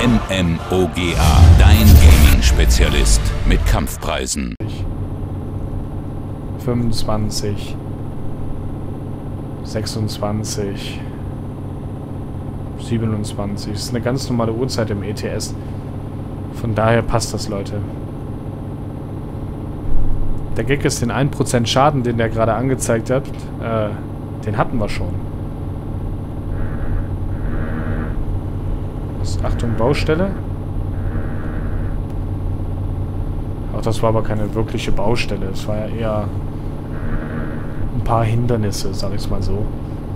MMOGA, dein Gaming-Spezialist mit Kampfpreisen. 25, 26, 27. Das ist eine ganz normale Uhrzeit im ETS. Von daher passt das, Leute. Der Gag ist, den 1% Schaden, den der gerade angezeigt hat, den hatten wir schon. Achtung, Baustelle. Ach, das war aber keine wirkliche Baustelle. Es war ja eher ein paar Hindernisse, sag ich mal so.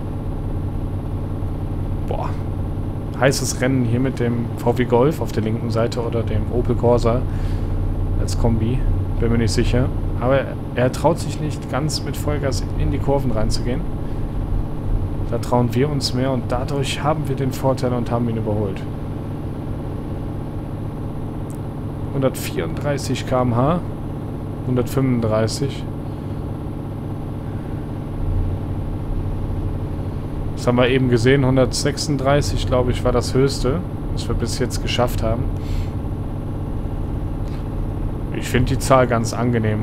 Boah. Heißes Rennen hier mit dem VW Golf auf der linken Seite oder dem Opel Corsa als Kombi. Bin mir nicht sicher. Aber er traut sich nicht ganz mit Vollgas in die Kurven reinzugehen. Da trauen wir uns mehr und dadurch haben wir den Vorteil und haben ihn überholt. 134 km/h, 135. Das haben wir eben gesehen, 136, glaube ich, war das höchste, was wir bis jetzt geschafft haben. Ich finde die Zahl ganz angenehm.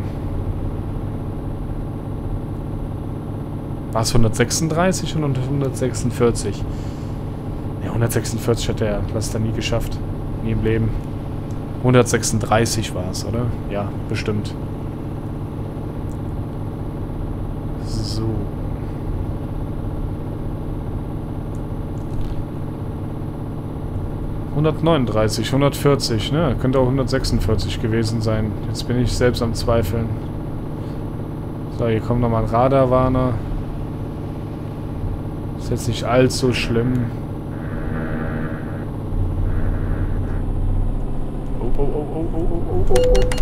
War es 136 und 146? Ja, 146 hat er das nie geschafft. Nie im Leben. 136 war es, oder? Ja, bestimmt. So. ...139, 140, ne? Könnte auch 146 gewesen sein. Jetzt bin ich selbst am Zweifeln. So, hier kommt nochmal ein Radarwarner. Ist jetzt nicht allzu schlimm. Oh.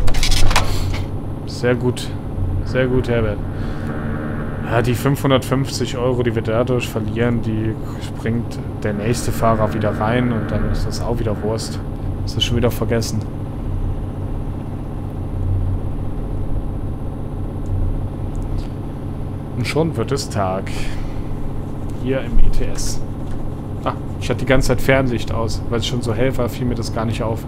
Sehr gut. Sehr gut, Herbert. Ja, die 550 €, die wir dadurch verlieren, die bringt der nächste Fahrer wieder rein und dann ist das auch wieder Wurst. Das ist schon wieder vergessen. Und schon wird es Tag. Hier im ETS. Ah, ich hatte die ganze Zeit Fernlicht aus. Weil es schon so hell war, fiel mir das gar nicht auf.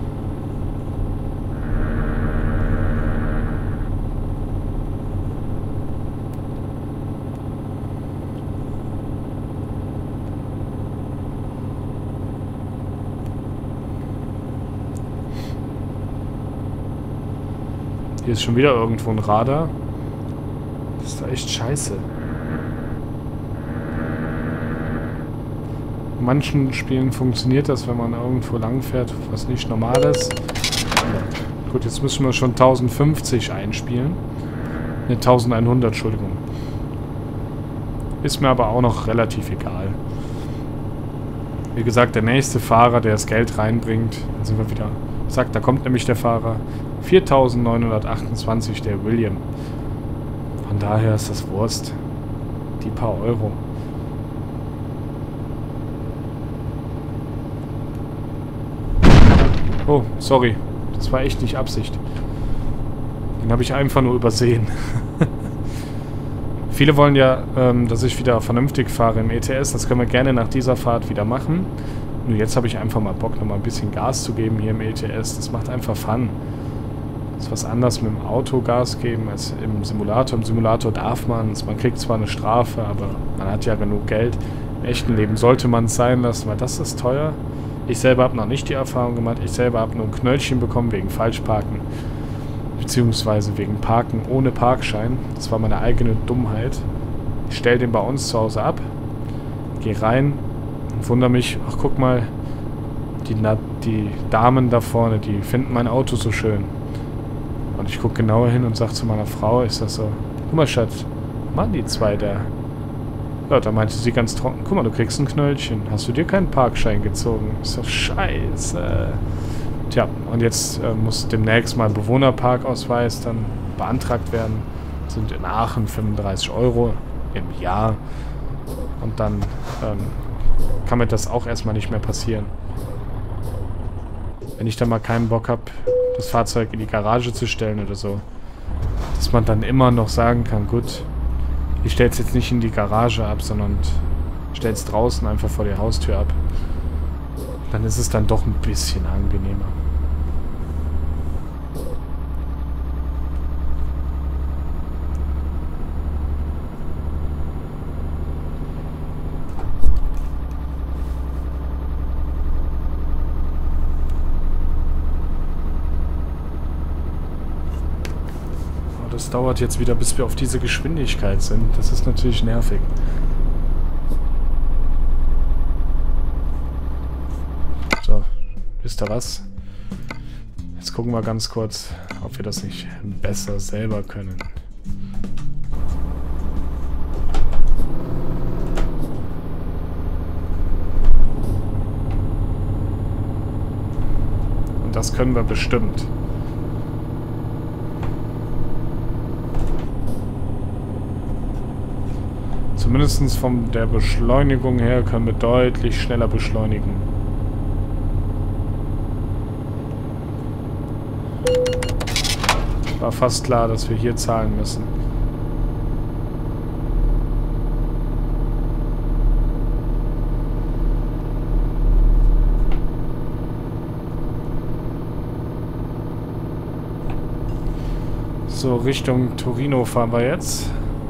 Hier ist schon wieder irgendwo ein Radar. Das ist doch echt scheiße. In manchen Spielen funktioniert das, wenn man irgendwo lang fährt, was nicht normal ist. Gut, jetzt müssen wir schon 1050 einspielen. Ne, 1100, Entschuldigung. Ist mir aber auch noch relativ egal. Wie gesagt, der nächste Fahrer, der das Geld reinbringt, dann sind wir wieder... Sagt, da kommt nämlich der Fahrer. 4.928, der William. Von daher ist das Wurst. Die paar Euro. Oh, sorry. Das war echt nicht Absicht. Den habe ich einfach nur übersehen. Viele wollen ja, dass ich wieder vernünftig fahre im ETS. Das können wir gerne nach dieser Fahrt wieder machen. Nur jetzt habe ich einfach mal Bock, nochmal ein bisschen Gas zu geben hier im ETS. Das macht einfach Fun. Das ist was anderes mit dem Auto Gas geben als im Simulator. Im Simulator darf man es. Man kriegt zwar eine Strafe, aber man hat ja genug Geld. Im echten Leben sollte man es sein lassen, weil das ist teuer. Ich selber habe noch nicht die Erfahrung gemacht. Ich selber habe nur ein Knöllchen bekommen wegen Falschparken. Beziehungsweise wegen Parken ohne Parkschein. Das war meine eigene Dummheit. Ich stelle den bei uns zu Hause ab. Gehe rein. Und wundere mich, ach guck mal, die Damen da vorne, die finden mein Auto so schön. Und ich gucke genauer hin und sage zu meiner Frau, ich sag so, guck mal Schatz, machen die zwei da. Ja, da meinte sie ganz trocken, guck mal, du kriegst ein Knöllchen. Hast du dir keinen Parkschein gezogen? Ich so, scheiße. Tja, und jetzt muss demnächst mal ein Bewohnerparkausweis dann beantragt werden. Das sind in Aachen 35 € im Jahr. Und dann kann mir das auch erstmal nicht mehr passieren. Wenn ich dann mal keinen Bock habe, das Fahrzeug in die Garage zu stellen oder so, dass man dann immer noch sagen kann, gut, ich stelle es jetzt nicht in die Garage ab, sondern stelle es draußen einfach vor der Haustür ab. Dann ist es dann doch ein bisschen angenehmer. Das dauert jetzt wieder, bis wir auf diese Geschwindigkeit sind. Das ist natürlich nervig. So, wisst ihr was? Jetzt gucken wir ganz kurz, ob wir das nicht besser selber können. Und das können wir bestimmt. Zumindest von der Beschleunigung her können wir deutlich schneller beschleunigen. War fast klar, dass wir hier zahlen müssen. So, Richtung Torino fahren wir jetzt.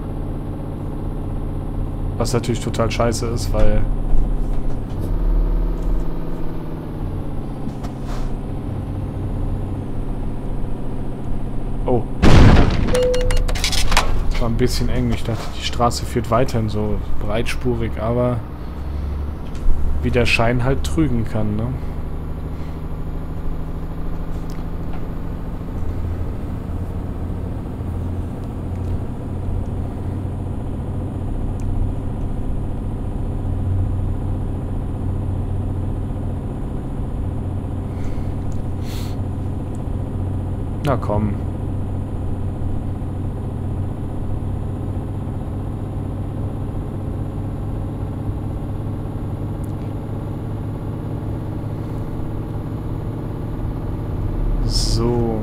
Was natürlich total scheiße ist, weil... Oh. Das war ein bisschen eng. Ich dachte, die Straße führt weiterhin so breitspurig, aber... wie der Schein halt trügen kann, ne? Na komm. So.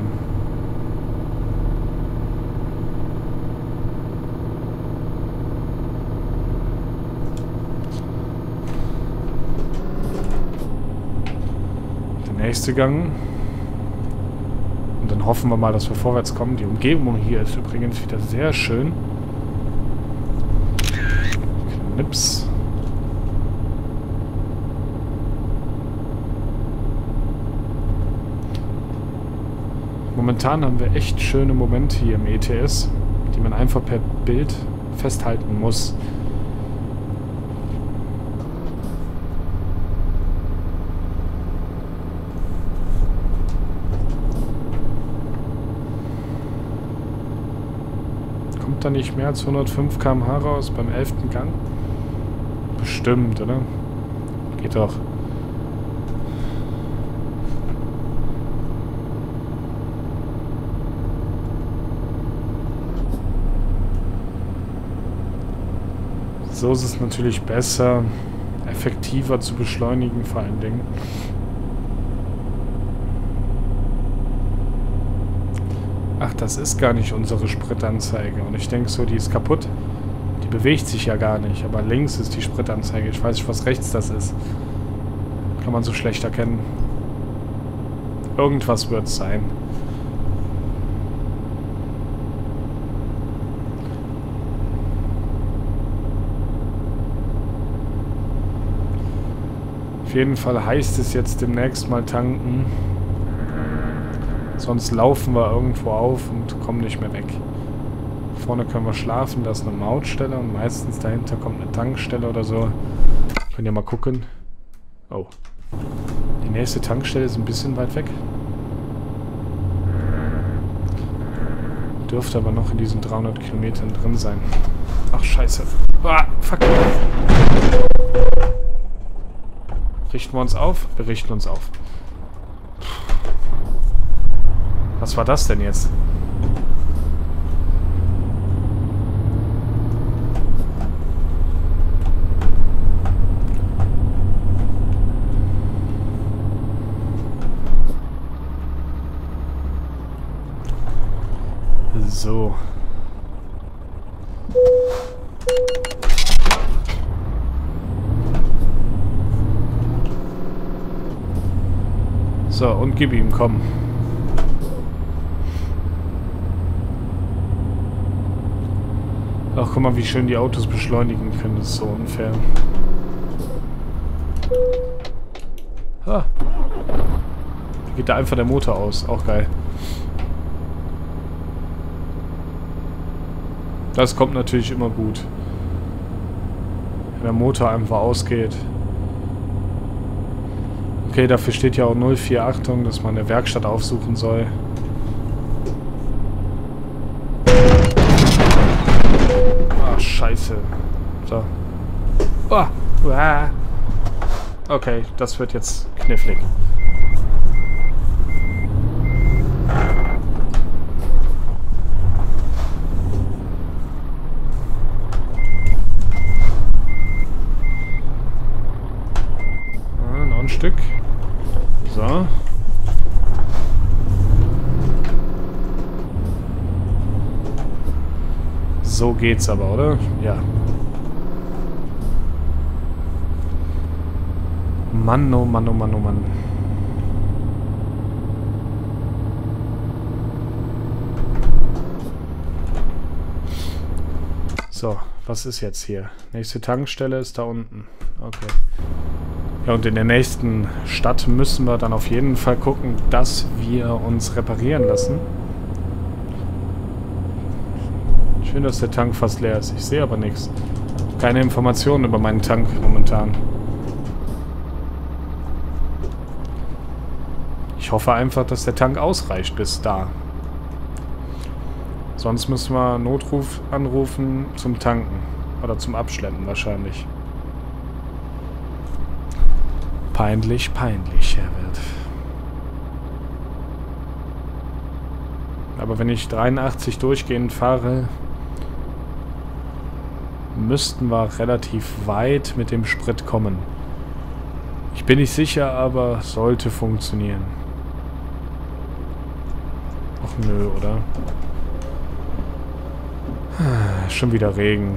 Der nächste Gang. Dann hoffen wir mal, dass wir vorwärts kommen. Die Umgebung hier ist übrigens wieder sehr schön. Knips. Momentan haben wir echt schöne Momente hier im ETS, die man einfach per Bild festhalten muss. Da nicht mehr als 105 km/h raus beim 11. Gang? Bestimmt, oder? Geht doch. So ist es natürlich besser, effektiver zu beschleunigen vor allen Dingen. Ach, das ist gar nicht unsere Spritanzeige. Und ich denke so, die ist kaputt. Die bewegt sich ja gar nicht. Aber links ist die Spritanzeige. Ich weiß nicht, was rechts das ist. Kann man so schlecht erkennen. Irgendwas wird es sein. Auf jeden Fall heißt es jetzt demnächst mal tanken. Sonst laufen wir irgendwo auf und kommen nicht mehr weg. Vorne können wir schlafen, da ist eine Mautstelle und meistens dahinter kommt eine Tankstelle oder so. Könnt ihr mal gucken. Oh. Die nächste Tankstelle ist ein bisschen weit weg. Dürfte aber noch in diesen 300 Kilometern drin sein. Ach, scheiße. Ah, fuck. Richten wir uns auf? Wir richten uns auf. Was war das denn jetzt? So. So, und gib ihm, komm. Ach, guck mal, wie schön die Autos beschleunigen können. Das ist so unfair. Ah. Da geht da einfach der Motor aus. Auch geil. Das kommt natürlich immer gut. Wenn der Motor einfach ausgeht. Okay, dafür steht ja auch 04 Achtung, dass man eine Werkstatt aufsuchen soll. Ah, scheiße. So. Oh. Okay, das wird jetzt knifflig. Noch ein Stück. So. So geht's aber, oder? Ja. Mann, oh Mann, oh Mann, oh Mann. So, was ist jetzt hier? Nächste Tankstelle ist da unten. Okay. Ja, und in der nächsten Stadt müssen wir dann auf jeden Fall gucken, dass wir uns reparieren lassen. Schön, dass der Tank fast leer ist. Ich sehe aber nichts. Keine Informationen über meinen Tank momentan. Ich hoffe einfach, dass der Tank ausreicht bis da. Sonst müssen wir Notruf anrufen zum Tanken. Oder zum Abschleppen wahrscheinlich. Peinlich, peinlich, Herr Wirt. Aber wenn ich 83 durchgehend fahre, müssten wir relativ weit mit dem Sprit kommen. Ich bin nicht sicher, aber sollte funktionieren. Ach nö, oder? Schon wieder Regen.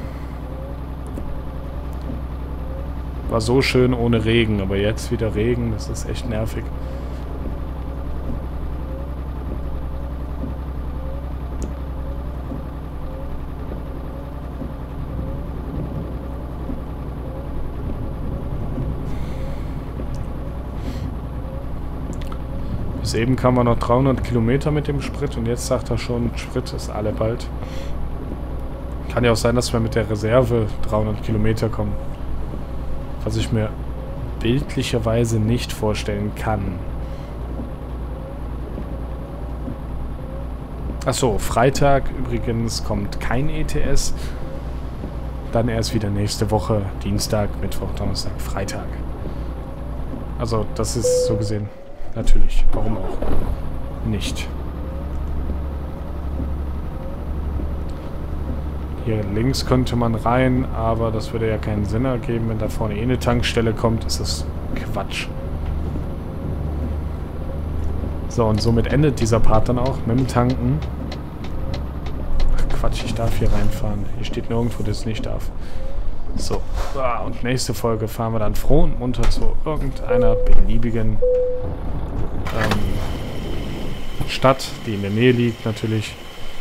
War so schön ohne Regen, aber jetzt wieder Regen, das ist echt nervig. Bis eben kam er noch 300 Kilometer mit dem Sprit und jetzt sagt er schon, Sprit ist alle bald. Kann ja auch sein, dass wir mit der Reserve 300 Kilometer kommen. Was ich mir bildlicherweise nicht vorstellen kann. Achso, Freitag übrigens kommt kein ETS. Dann erst wieder nächste Woche, Dienstag, Mittwoch, Donnerstag, Freitag. Also das ist so gesehen natürlich. Warum auch nicht? Hier links könnte man rein, aber das würde ja keinen Sinn ergeben. Wenn da vorne eine Tankstelle kommt, ist das Quatsch. So, und somit endet dieser Part dann auch mit dem Tanken. Ach Quatsch, ich darf hier reinfahren. Hier steht nirgendwo, dass ich nicht darf. So, und nächste Folge fahren wir dann froh und munter zu irgendeiner beliebigen Stadt, die in der Nähe liegt natürlich.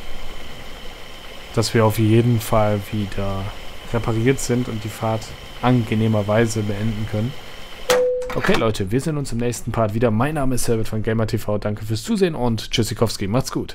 Dass wir auf jeden Fall wieder repariert sind und die Fahrt angenehmerweise beenden können. Okay, Leute, wir sehen uns im nächsten Part wieder. Mein Name ist Herbert von GamerTV. Danke fürs Zusehen und Tschüssikowski. Macht's gut.